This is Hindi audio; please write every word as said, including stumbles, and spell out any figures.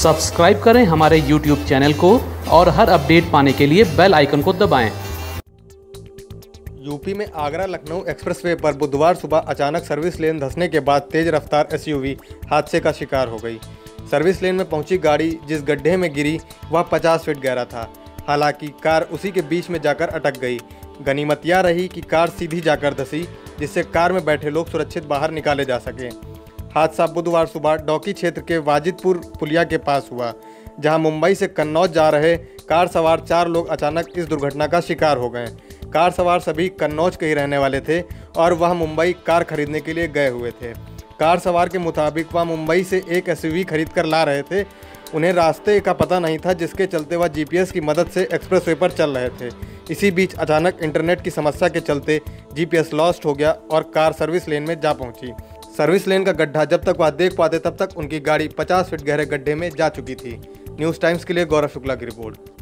सब्सक्राइब करें हमारे यूट्यूब चैनल को और हर अपडेट पाने के लिए बेल आइकन को दबाएं। यूपी में आगरा लखनऊ एक्सप्रेसवे पर बुधवार सुबह अचानक सर्विस लेन धंसने के बाद तेज रफ्तार एसयूवी हादसे का शिकार हो गई। सर्विस लेन में पहुंची गाड़ी जिस गड्ढे में गिरी वह पचास फीट गहरा था। हालांकि कार उसी के बीच में जाकर अटक गई। गनीमत यह रही कि कार सीधी जाकर धंसी, जिससे कार में बैठे लोग सुरक्षित बाहर निकाले जा सके। हादसा बुधवार सुबह डौकी क्षेत्र के वाजिदपुर पुलिया के पास हुआ, जहां मुंबई से कन्नौज जा रहे कार सवार चार लोग अचानक इस दुर्घटना का शिकार हो गए। कार सवार सभी कन्नौज के ही रहने वाले थे और वह मुंबई कार खरीदने के लिए गए हुए थे। कार सवार के मुताबिक वह मुंबई से एक एसयूवी खरीद कर ला रहे थे। उन्हें रास्ते का पता नहीं था, जिसके चलते वह जीपीएस की मदद से एक्सप्रेसवे पर चल रहे थे। इसी बीच अचानक इंटरनेट की समस्या के चलते जीपीएस लॉस्ट हो गया और कार सर्विस लेन में जा पहुंची। सर्विस लेन का गड्ढा जब तक वह देख पाते तब तक उनकी गाड़ी पचास फीट गहरे गड्ढे में जा चुकी थी। न्यूज़ टाइम्स के लिए गौरव शुक्ला की रिपोर्ट।